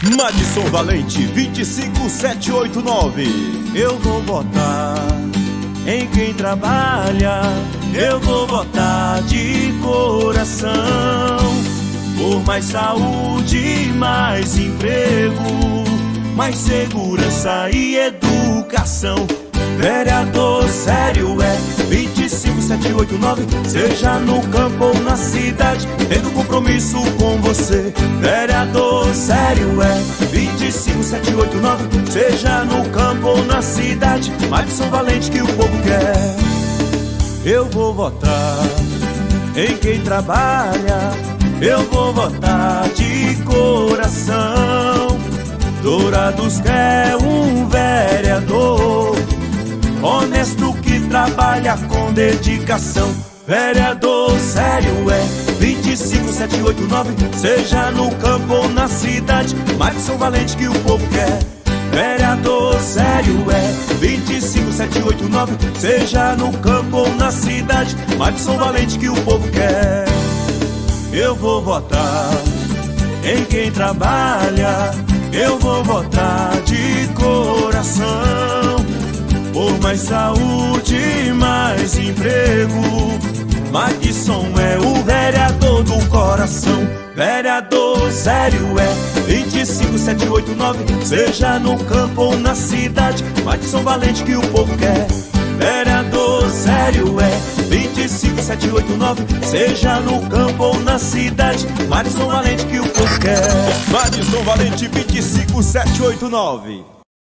Madison Valente 25789. Eu vou votar em quem trabalha, eu vou votar de coração, por mais saúde, mais emprego, mais segurança e educação. Vereador sério é 25789, seja no campo ou na cidade, tendo compromisso com você. Vereador sério é 25789, seja no campo ou na cidade, Madison Valente que o povo quer. Eu vou votar em quem trabalha, eu vou votar de coração. Dourados quer um vereador honesto que trabalha com dedicação. Vereador sério é 25789, seja no campo ou na cidade, Madison Valente que o povo quer. Vereador sério é 25789, seja no campo ou na cidade, Madison Valente que o povo quer. Eu vou votar em quem trabalha, eu vou votar de coração, por mais saúde, mais emprego, Madison é o vereador do coração. Vereador sério é 25789, seja no campo ou na cidade, Madison Valente que o povo quer. Vereador sério é 25789, seja no campo ou na cidade, Madison Valente que o povo quer. Madison Valente 25789.